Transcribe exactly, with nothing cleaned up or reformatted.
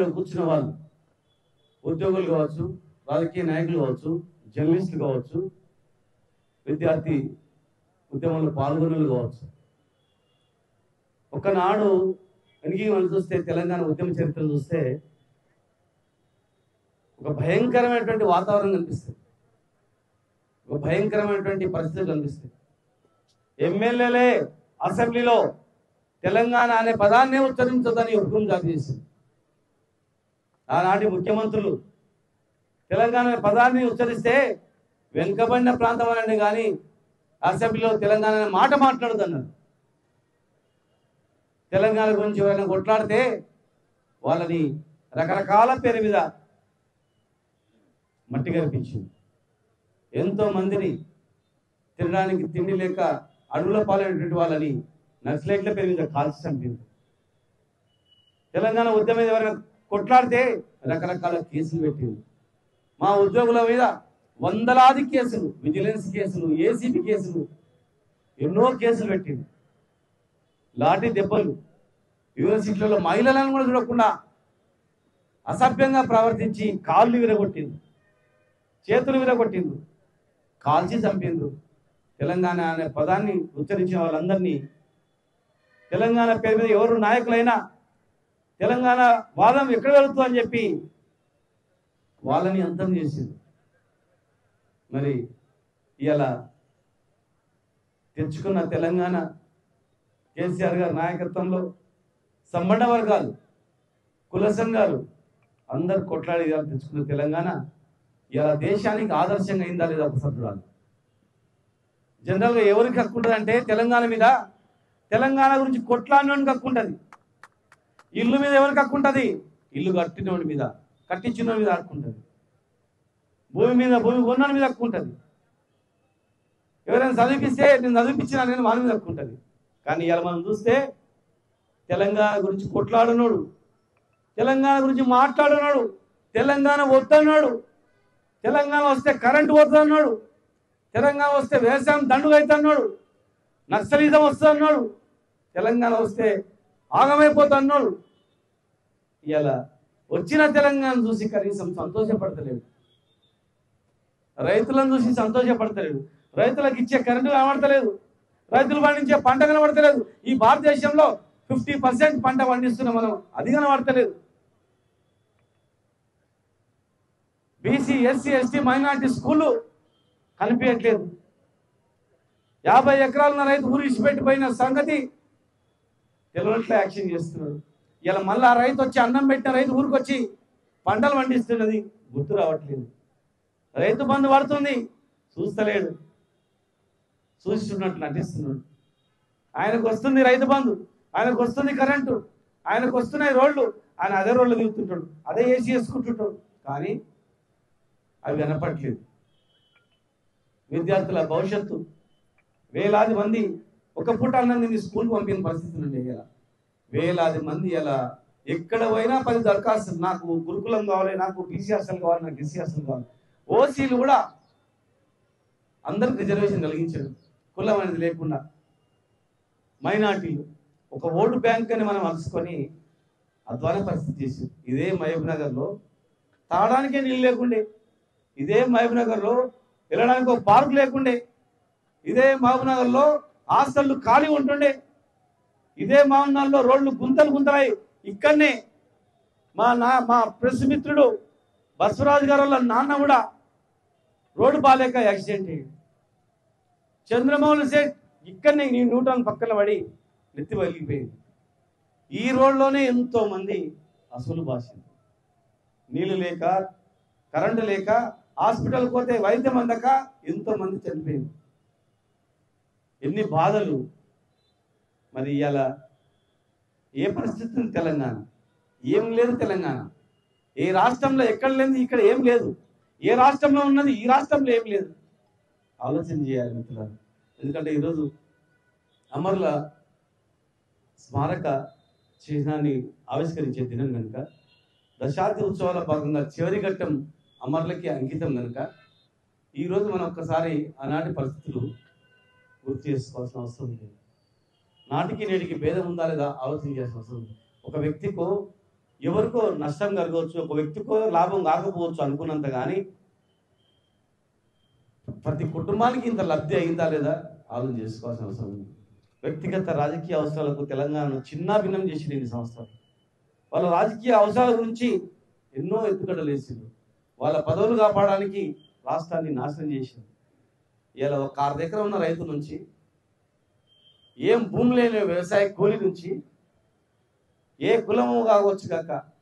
ఇక్కడ కూర్చున్న వాళ్ళు ఉద్యోగులు కావచ్చు, రాజకీయ నాయకులు కావచ్చు, జర్నలిస్టులు కావచ్చు, విద్యార్థి ఉద్యమంలో పాల్గొనలు కావచ్చు. ఒకనాడు వెనక్కి మనం చూస్తే తెలంగాణ ఉద్యమ చరిత్ర చూస్తే ఒక భయంకరమైనటువంటి వాతావరణం కనిపిస్తుంది, ఒక భయంకరమైనటువంటి పరిస్థితులు కనిపిస్తాయి. ఎమ్మెల్యేలే అసెంబ్లీలో తెలంగాణ అనే పదాన్నే ఉచ్చరించదని హుకుం జారీ చేసింది. ఆనాటి ముఖ్యమంత్రులు తెలంగాణ అనే పదాన్ని ఉచ్చరిస్తే వెనుకబడిన ప్రాంతం అనండి కానీ అసెంబ్లీలో తెలంగాణ అనే మాట మాట్లాడదన్నారు. తెలంగాణ గురించి ఎవరైనా కొట్లాడితే వాళ్ళని రకరకాల పేరు మీద మట్టి కనిపించింది. ఎంతో మందిని తినడానికి తిండి లేక అడవుల పాలైనటువంటి వాళ్ళని నక్సలైట్ల పేరు మీద కాల్చి చంపింది. తెలంగాణ ఉద్యమం మీద ఎవరైనా కొట్లాడితే రకరకాల కేసులు పెట్టింది. మా ఉద్యోగుల మీద వందలాది కేసులు, విజిలెన్స్ కేసులు, ఏసీబీ కేసులు, ఎన్నో కేసులు పెట్టింది. లాఠీ దెబ్బలు, యూనివర్సిటీలలో మహిళలను కూడా చూడకుండా అసభ్యంగా ప్రవర్తించి కాళ్ళు విరగొట్టింది, చేతులు విరగొట్టింది, కాల్చి చంపిండ్రు. తెలంగాణ అనే పదాన్ని ఉచ్చరించిన వాళ్ళందరినీ, తెలంగాణ పేరు మీద ఎవరు నాయకులైనా తెలంగాణ వాదం ఎక్కడ వెళుతుంది అని చెప్పి వాళ్ళని అంతం చేసింది. మరి ఇలా తెచ్చుకున్న తెలంగాణ కేసీఆర్ గారి నాయకత్వంలో సంబంధ వర్గాలు, కుల సంఘాలు అందరు కొట్లాడి తెచ్చుకున్న తెలంగాణ ఇలా దేశానికి ఆదర్శంగా అయిందా లేదా ఒకసారి చూడాలి. జనరల్గా ఎవరికి హక్కు ఉంటుంది అంటే తెలంగాణ మీద, తెలంగాణ గురించి కొట్లాడినోడికి హక్కు ఉంటుంది. ఇల్లు మీద ఎవరికి హక్కు ఉంటుంది? ఇల్లు కట్టినోడి మీద, కట్టించిన మీద హక్కు ఉంటుంది. భూమి మీద, భూమి కొన్నోడి మీద హక్కు ఉంటుంది. ఎవరైనా చదివిపిస్తే నేను చదివిపించినా నేను వాళ్ళ మీద హక్కు ఉంటుంది. కానీ ఇలా మనం చూస్తే తెలంగాణ గురించి కొట్లాడున్నాడు, తెలంగాణ గురించి మాట్లాడున్నాడు, తెలంగాణ వద్దన్నాడు, తెలంగాణ వస్తే కరెంటు వద్దన్నాడు, తెలంగాణ వస్తే వ్యవసాయం దండుగా అవుతున్నాడు, నక్సలిజం వస్తున్నాడు, తెలంగాణ వస్తే ఆగమైపోతున్నాడు. ఇలా వచ్చిన తెలంగాణ చూసి కనీసం సంతోషపడతలేడు, రైతులను చూసి సంతోషపడతలేడు, రైతులకు ఇచ్చే కరెంటు కనబడతలేదు, రైతులు పండించే పంట కనబడతలేదు. ఈ భారతదేశంలో ఫిఫ్టీ పర్సెంట్ పంట పండిస్తున్నాం మనం, అది కనబడతలేదు. బీసీ, ఎస్సీ, ఎస్టీ, మైనార్టీ స్కూళ్ళు కనిపించట్లేదు. యాభై ఎకరాలున్న రైతు ఊరు ఇచ్చిపెట్టిపోయిన సంగతి తెలియనట్లు యాక్షన్ చేస్తున్నాడు. ఇలా మళ్ళీ ఆ రైతు వచ్చి అన్నం పెట్టిన రైతు ఊరికి వచ్చి పంటలు పండిస్తున్నది గుర్తు రావట్లేదు. రైతు బంధు పడుతుంది, చూస్తలేడు, చూస్తున్నట్టు నటిస్తున్నాడు. ఆయనకు వస్తుంది రైతు బంధు, ఆయనకు వస్తుంది కరెంటు, ఆయనకు వస్తున్నాయి రోడ్లు, ఆయన అదే రోడ్లు దిగుతుంటాడు, అదే ఏసీ వేసుకుంటుంటాడు. కానీ అవి వినపట్లేదు. విద్యార్థుల భవిష్యత్తు, వేలాది మంది ఒక పూట అన్నం స్కూల్కి పంపిన పరిస్థితి నుండి ఇలా వేలాది మంది ఇలా ఎక్కడ పోయినా పది దరఖాస్తులు, నాకు గురుకులం కావాలి, నాకు బీసీ హాస్టల్ కావాలి, నాకు ఎస్సీ హాస్టల్ కావాలి. ఓసీలు కూడా అందరికి రిజర్వేషన్ కలిగించాడు, కులం అనేది లేకుండా. మైనార్టీలు ఒక ఓటు బ్యాంక్ అని మనం అలుసుకొని అధ్వాన పరిస్థితి చేసి, ఇదే మహబూబ్ నగర్లో తాగడానికే నీళ్ళు లేకుండే, ఇదే మహబూబ్ నగర్లో వెళ్ళడానికి ఒక పార్క్ లేకుండే, ఇదే మహబూబ్ నగర్లో హాస్టళ్ళు ఖాళీ ఉంటుండే, ఇదే మహబూబ్ నగర్లో రోడ్లు గుంతలు గుంతలై. ఇక్కడనే మా నా మా ప్రెస్ మిత్రుడు బసవరాజు గారు వాళ్ళ నాన్న కూడా రోడ్డు బాలేక యాక్సిడెంట్ అయ్యాడు. చంద్రమోహన్ సేట్ ఇక్కడనే నీ న్యూటన్ పక్కన పడి నెత్తి పగిలిపోయింది. ఈ రోడ్లోనే ఎంతో మంది అసలు బాసింది, నీళ్లు లేక, కరెంటు లేక, హాస్పిటల్ పోతే వైద్యం అందక ఎంతో మంది చనిపోయింది. ఎన్ని బాధలు. మరి ఇలా ఏ పరిస్థితి ఉంది తెలంగాణ? ఏం లేదు తెలంగాణ. ఏ రాష్ట్రంలో ఎక్కడ లేదు ఇక్కడ ఏం లేదు, ఏ రాష్ట్రంలో ఉన్నది ఈ రాష్ట్రంలో ఏం లేదు. ఆలోచన చేయాలి మిత్రులారా. ఎందుకంటే ఈరోజు అమరుల స్మారక చిహ్నాన్ని ఆవిష్కరించే దినం కనుక, దశాబ్ది ఉత్సవాల భాగంగా చివరి ఘట్టం అమరులకి అంకితం కనుక ఈరోజు మనం ఒక్కసారి ఆనాటి పరిస్థితులు గుర్తు చేసుకోవాల్సిన అవసరం ఉంది. నాటికి నేటికి భేదం ఉందా లేదా ఆలోచన చేయాల్సిన అవసరం ఉంది. ఒక వ్యక్తికో ఎవరికో నష్టం కలగవచ్చు, ఒక వ్యక్తికో లాభం కాకపోవచ్చు అనుకున్నంత కానీ ప్రతి కుటుంబానికి ఇంత లబ్ధి అయిందా లేదా ఆలోచన చేసుకోవాల్సిన అవసరం ఉంది. వ్యక్తిగత రాజకీయ అవసరాలకు తెలంగాణను చిన్నాభిన్నం చేసింది ఎన్ని సంవత్సరాలు. వాళ్ళ రాజకీయ అవసరాల గురించి ఎన్నో ఎత్తుగడలు వేసింది. వాళ్ళ పదవులు కాపాడడానికి రాష్ట్రాన్ని నాశనం చేసింది. ఇలా ఒక ఆరు ఎకరం ఉన్న రైతు నుంచి, ఏం భూమి లేని వ్యవసాయ కూలి నుంచి, ఏ కులము కావచ్చు కాక